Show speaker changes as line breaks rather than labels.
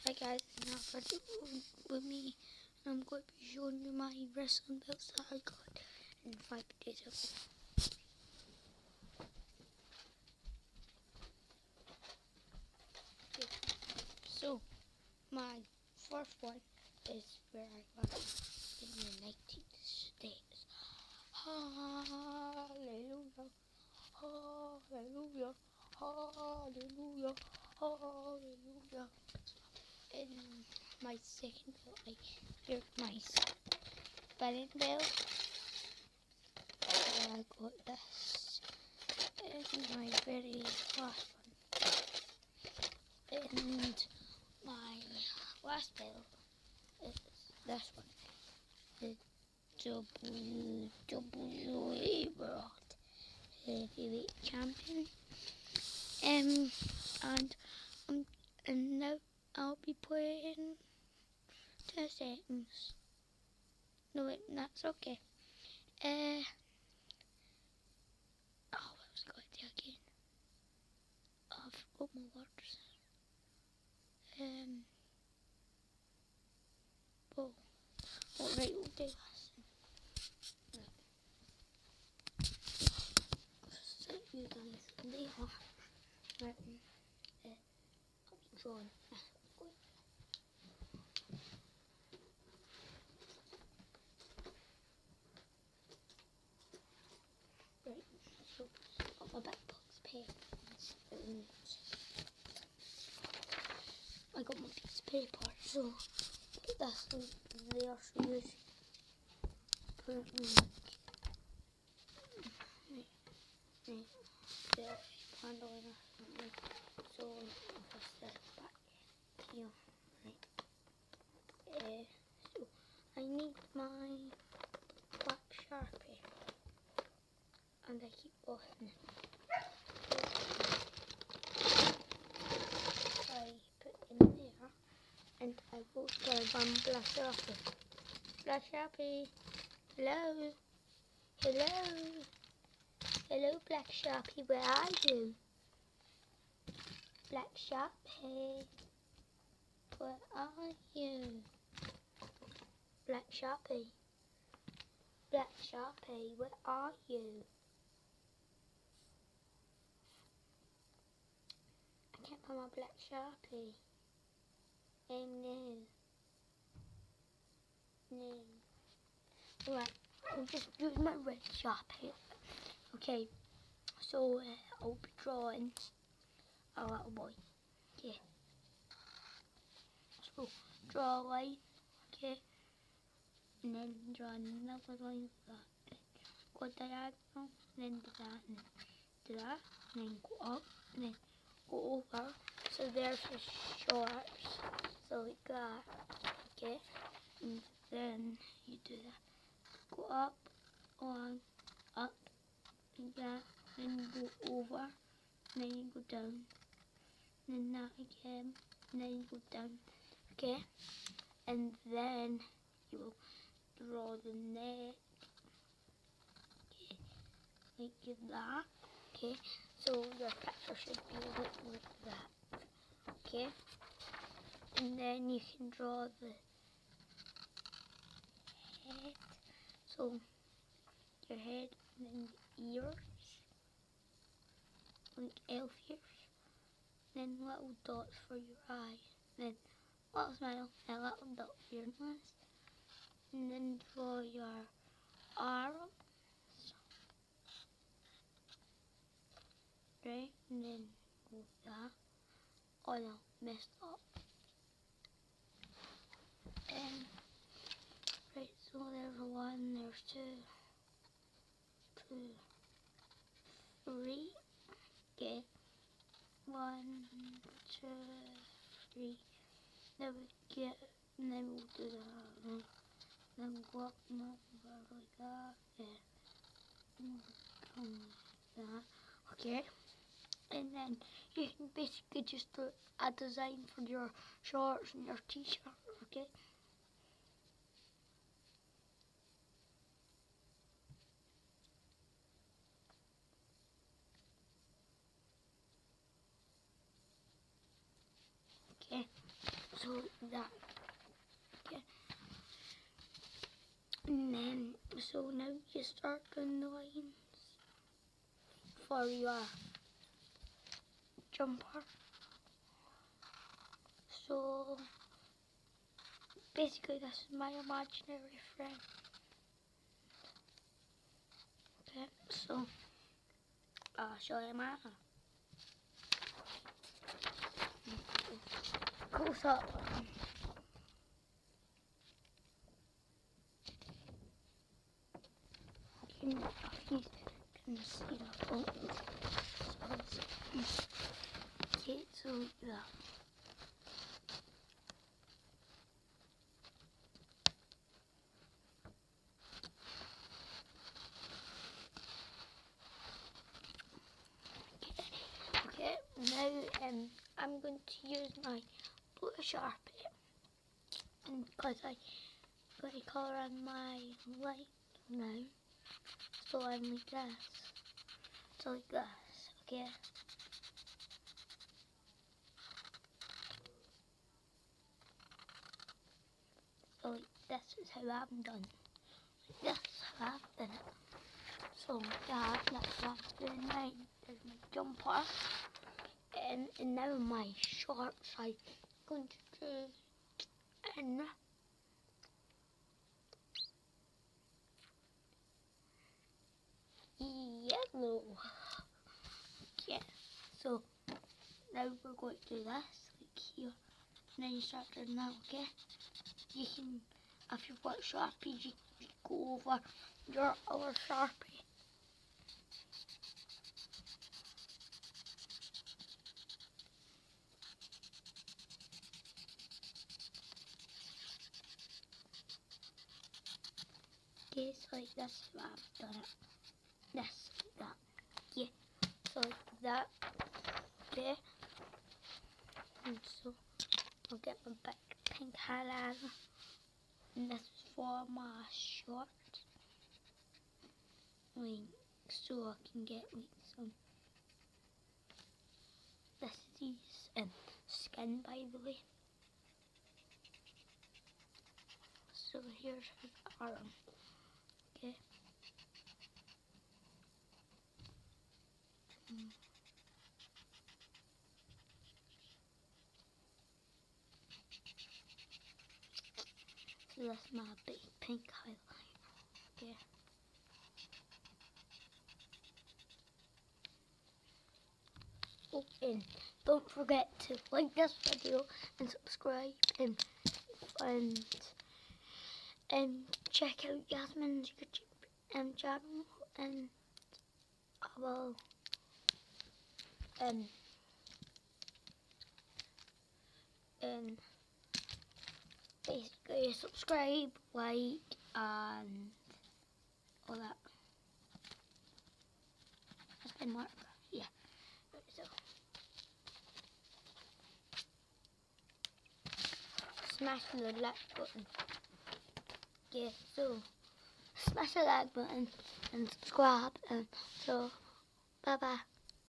Hi guys, it's now Frederick with me, and I'm going to be showing you my wrestling belts that I got in 5 days ago. Okay. So, my first one is where I got it in the United States. Hallelujah, hallelujah, hallelujah, hallelujah. And my second belt, here's my spinning belt. I got this and my very last one. And my last belt is this one, the WWE World Heavyweight Champion. And now I'll be playing 2 seconds. No wait, that's okay. What was I going to do again? I forgot my words. Alright, we'll do this. So you guys, they are written. I'll be drawing. Right, so I've got my back box pens and I got my piece of paper, so that's there, so you put the handle in or something, so I'll just set it back here, right. So I need my black Sharpie, and I keep losing it. I put in there, and I go to one black Sharpie. Black Sharpie, hello, hello, hello, Black Sharpie, where are you? Black Sharpie, where are you? Black Sharpie, Black Sharpie, where are you? I can't find my Black Sharpie. No. Right, I'll just use my red Sharpie. Okay, so I'll be drawing a little boy. Okay. So draw a line, okay, and then draw another line like that. Go diagonal, and then do that, and then do that, and then go up, and then go over. So there's the shorts. So like that, okay, and then you do that. Go up, on, up, like that, then you go over, and then you go down, and then that again, and then you go down, okay, and then you will draw the neck, okay, like that, okay, so your picture should be like that, okay, and then you can draw the head, so your head, and then the ears, like elf ears, then little dots for your eye, then little smile, and a little dot for your nose, and then draw your arms, right, and then go that. Oh no, messed up. Right, so there's 1, there's 2, 3. Okay, 1, 2, 3. Then we get, and then we'll do that. And then go up and over like that. And come like that. Okay, and then you can basically just do a design for your shorts and your t-shirt. Okay. Okay, so so that. Okay. And then, so now you start doing the lines for your jumper. So basically this is my imaginary friend. Okay, so I'll show you my close up. If you can see the phone. Okay, so yeah. Okay, now I'm going to use my blue Sharpie, and because I got a colour on my light now, so I'm like this, so like this, okay. So like this is how I'm done. Like this is how I've done it. So yeah, that's what I'm doing now. There's my jumper. And now my shorts I'm going to do in yellow. Yeah. So now we're going to do this like here. And then you start doing that, okay? You can, if you've got Sharpies, you can go over your other Sharpie. Okay, so like this is what I've done it. This, like that. Yeah. So like that. Okay. And so I'll get my big pink highlighter. And this is for my shorts. Like, so I can get like some. This is these and skin, by the way. So here's his arm. Okay. So that's my big pink highlighter. Okay. Oh, and don't forget to like this video and subscribe and check out Yasmin's YouTube channel, and I will and basically subscribe, like, and all that. That's been work. Yeah. So smash the like button. Yeah, so smash the like button and subscribe, and so bye bye.